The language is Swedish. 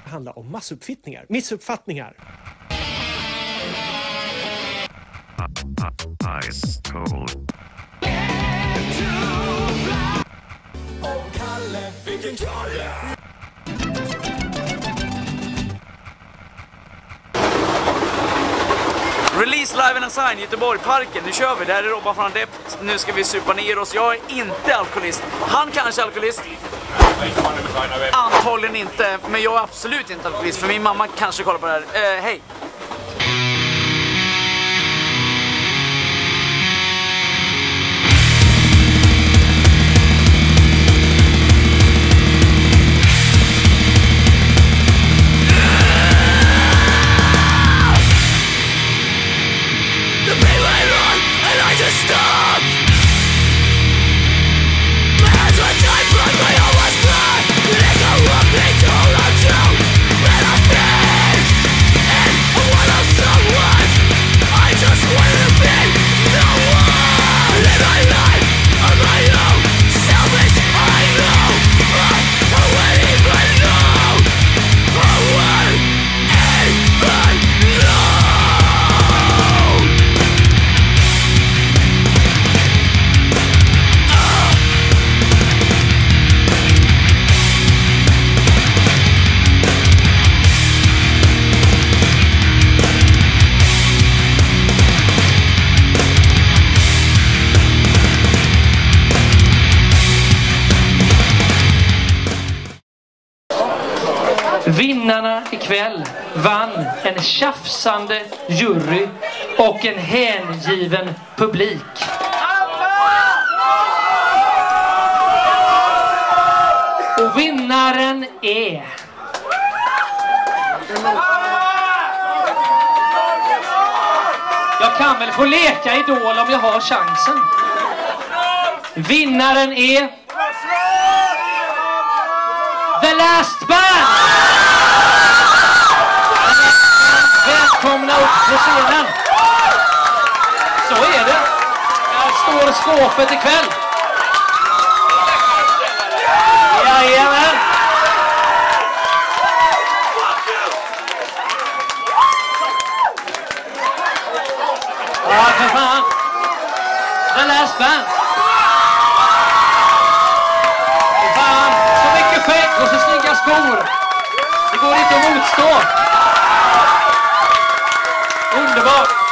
handla om missuppfattningar. Ice cold. Release Live and Assign, Göteborg-parken. Nu kör vi, det här är Robban från Adept. Nu ska vi supa ner oss. Jag är inte alkoholist. Han kanske är alkoholist. Antagligen inte, men jag är absolut inte alkoholist. För min mamma kanske kollar på det här. Hej! Vinnarna ikväll vann en tjafsande jury och en hängiven publik. Och vinnaren är... Jag kan väl få leka Idol om jag har chansen. Vinnaren är... The Last Band! Välkomna upp på scenen. Så är det. Här står skåpet ikväll. Jajamän. Ja, för fan. The Last Band. Fan, så mycket skägg och så snygga skor. Det går inte att motstå. Underbart.